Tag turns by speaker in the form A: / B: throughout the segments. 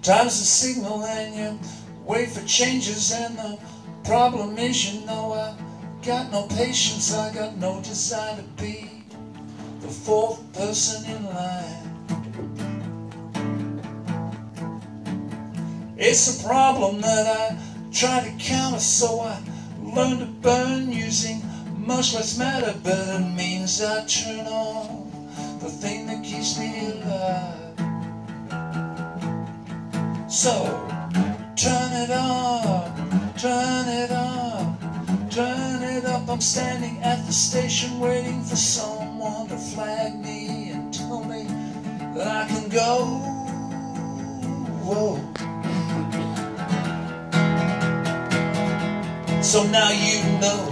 A: Time's a signal and you wait for changes, and the problem is, you know, I got no patience, I got no desire to be the fourth person in line. It's a problem that I try to counter, so I learn to burn using much less matter, but it means I turn on the thing that keeps me alive. So turn it on, turn it on, turn it up. I'm standing at the station waiting for someone to flag me and tell me that I can go. Whoa. So now you know.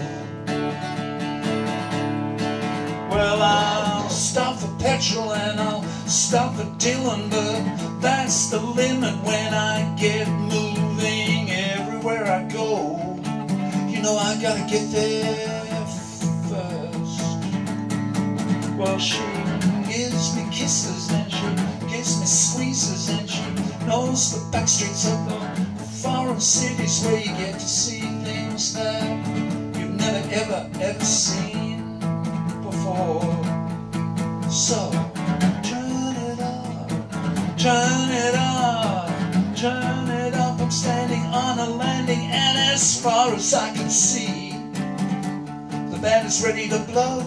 A: Well, I'll stop for petrol and I'll stop for dealing, but that's the limit when I get moving. Everywhere I go, you know I gotta get there first. Well, she gives me kisses and she gives me squeezes, and she knows the back streets of the foreign cities where you get to see things that you've never ever seen before. So turn it up, turn it up, turn it up. I'm standing on a landing, and as far as I can see, the band is ready to blow.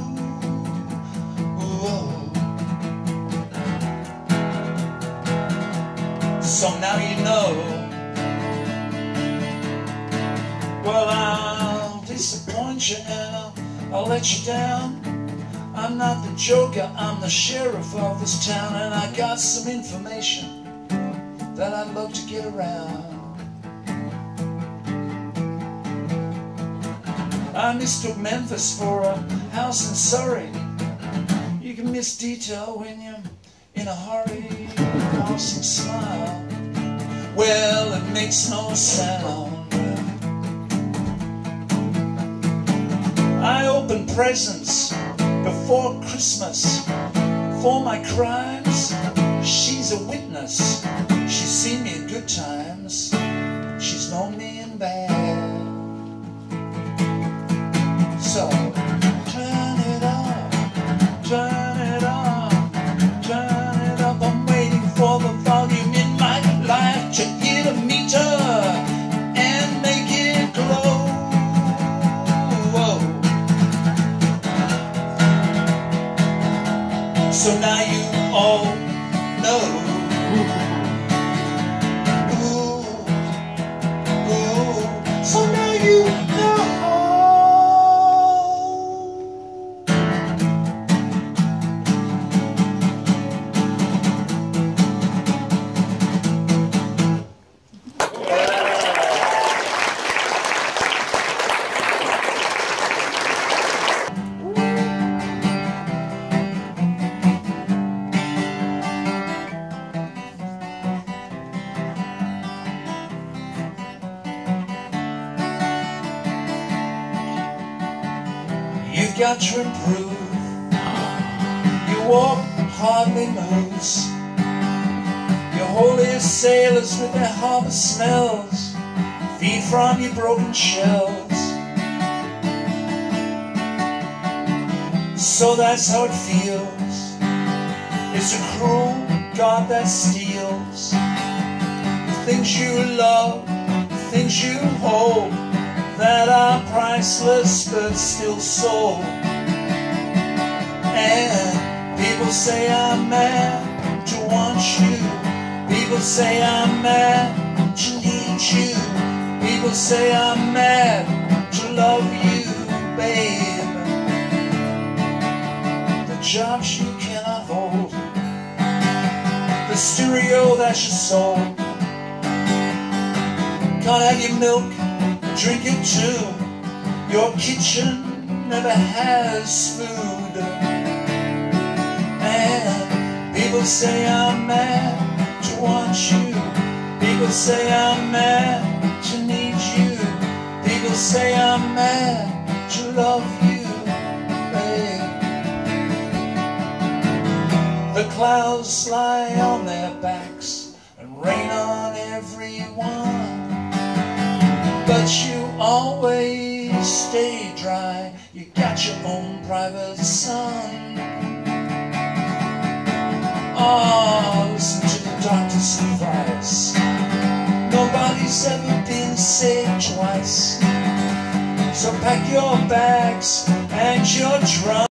A: Whoa. So now you know. Well, I'll disappoint you and I'll let you down. I'm not the joker, I'm the sheriff of this town, and I got some information that I'd love to get around. I mistook Memphis for a house in Surrey. You can miss detail when you're in a hurry, passing smile. Well, it makes no sound. I open presents before Christmas for my crimes. She's a witness. She's seen me in good times. She's known me in bad. So turn it up, turn it up, turn it up. I'm waiting for the volume in my life to hit a meter and make it glow. Whoa. So now you all know. Ooh, ooh. So now you know. You've got to improve. Your walk hardly moves. Your holiest sailors with their harbour smells feed from your broken shells. So that's how it feels. It's a cruel God that steals the things you love, the things you hold, that are priceless but still sold. And people say I'm mad to want you. People say I'm mad to need you. People say I'm mad to love you, babe. The jobs you cannot hold, the stereo that's your soul. Can't have your milk, drink it too. Your kitchen never has food. And people say I'm mad to want you. People say I'm mad to need you. People say I'm mad to love you, babe. The clouds lie on their backs and rain on it. everyone, but you always stay dry. You got your own private sun. Oh, listen to the doctor's advice. Nobody's ever been saved twice. So pack your bags and your trunk.